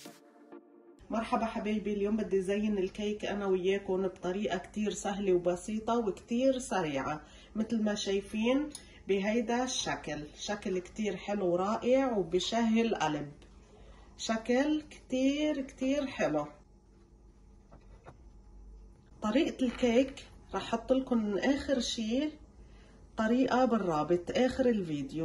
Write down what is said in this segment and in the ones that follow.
مرحبا حبايبي، اليوم بدي زين الكيك انا وياكم بطريقة كتير سهلة وبسيطة وكتير سريعة. مثل ما شايفين بهيدا الشكل، شكل كتير حلو ورائع وبشهي القلب، شكل كتير حلو. طريقة الكيك رح احط لكم اخر شي طريقة بالرابط اخر الفيديو.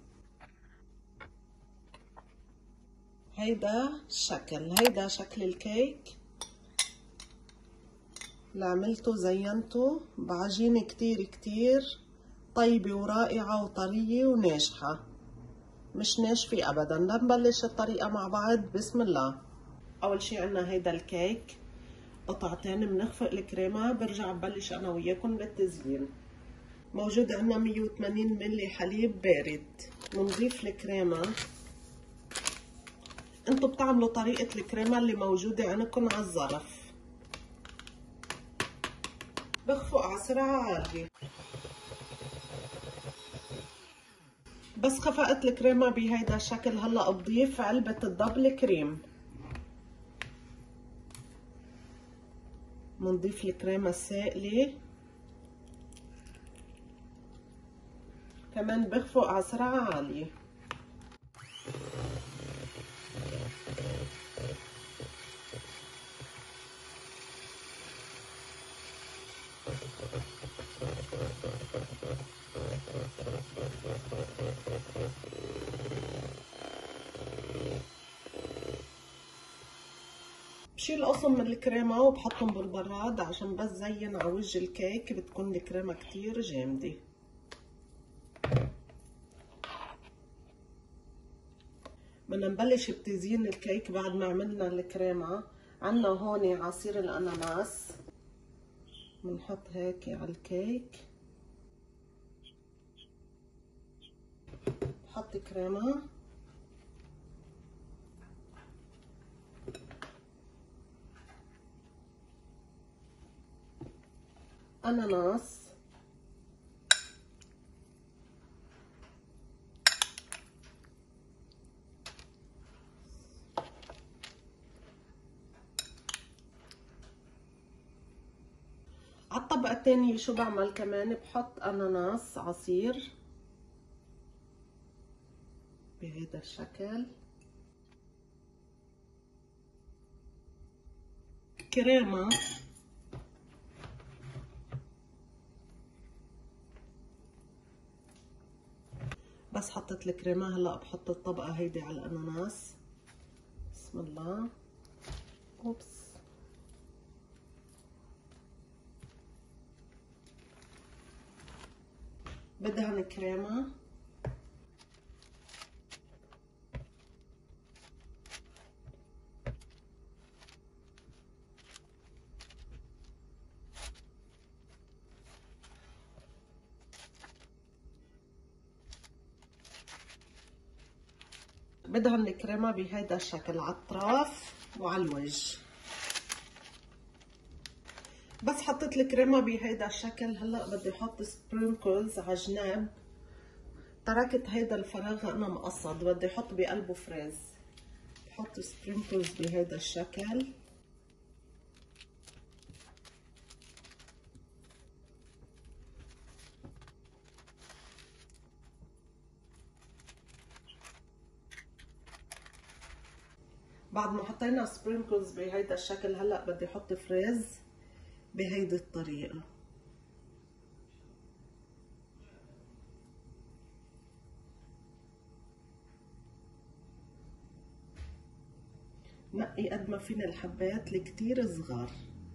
هيدا شكل الكيك اللي عملته، زينته بعجينة كتير طيبة ورائعة وطرية وناجحة، مش ناشفة ابدا. لنبلش الطريقة مع بعض. بسم الله. اول شي عنا هيدا الكيك قطعتين، بنخفق الكريمة، برجع ببلش انا وياكم بالتزيين. موجود عنا 180 ملي حليب بارد، بنضيف الكريمة. انتو بتعملوا طريقة الكريمة اللي موجودة عندكم على الظرف. بخفق على سرعة عالية. بس خفقت الكريمة بهيدا الشكل، هلا بضيف علبة الدبل كريم. بنضيف الكريمة السائلة، كمان بخفق على سرعة عالية. بشيل قسم من الكريمة وبحطهم بالبراد عشان بس زين على وجه الكيك، بتكون الكريمة كتير جامدة. بدنا نبلش بتزيين الكيك بعد ما عملنا الكريمة. عنا هون عصير الأناناس، بنحط هيك على الكيك. بحط كريمة، أناناس، على الطبقة الثانية شو بعمل كمان؟ بحط أناناس عصير بهذا الشكل، كريمة، بس حطيت الكريمة. هلا بحط الطبقة هيدي على الأناناس. بسم الله. اوبس. بدهن كريمة، بدهن الكريمة بهيدا الشكل على الأطراف وعلى الوجه. بس حطيت الكريمة بهيدا الشكل، هلا بدي احط سبرينكلز على جناب. تركت هيدا الفراغ انا مقصد، بدي احط بقلبه فريز. بحط سبرينكلز بهيدا الشكل. بعد ما حطينا سبرينكلز بهيدا الشكل، هلا بدي احط فريز بهيدي الطريقة. نقي قد ما فينا الحبات الكتير صغار.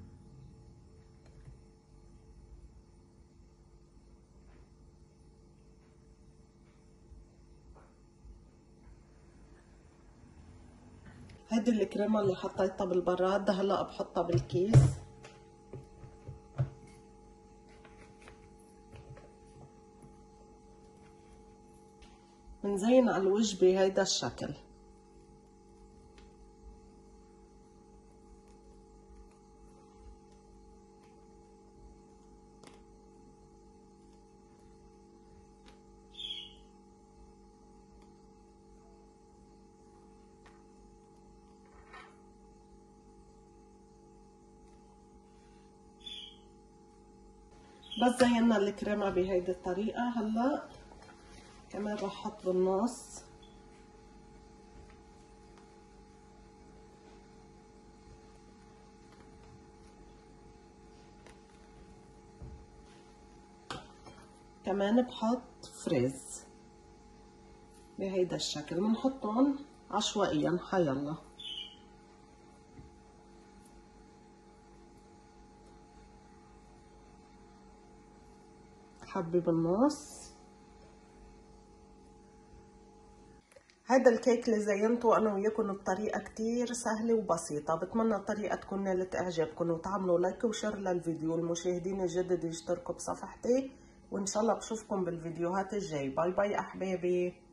هيدي الكريمة اللي حطيتها بالبراد، هلا بحطها بالكيس. بنزين على الوجه بهيدا الشكل. بس زينا الكريمة بهيدي الطريقة. هلا كمان رح احط بالنص كمان بحط فريز بهيدا الشكل، بنحطهم عشوائيا حيلا. حبة بالنص. هذا الكيك اللي زينته انا وياكم بطريقه كتير سهله وبسيطه. بتمنى الطريقه تكون نالت اعجابكم، وتعملوا لايك وشير للفيديو. المشاهدين الجدد يشتركوا بصفحتي، وان شاء الله بشوفكم بالفيديوهات الجاي. باي باي احبابي.